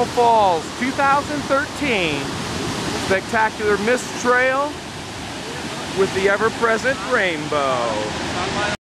Vernal Falls 2013 Spectacular Mist Trail with the ever-present rainbow.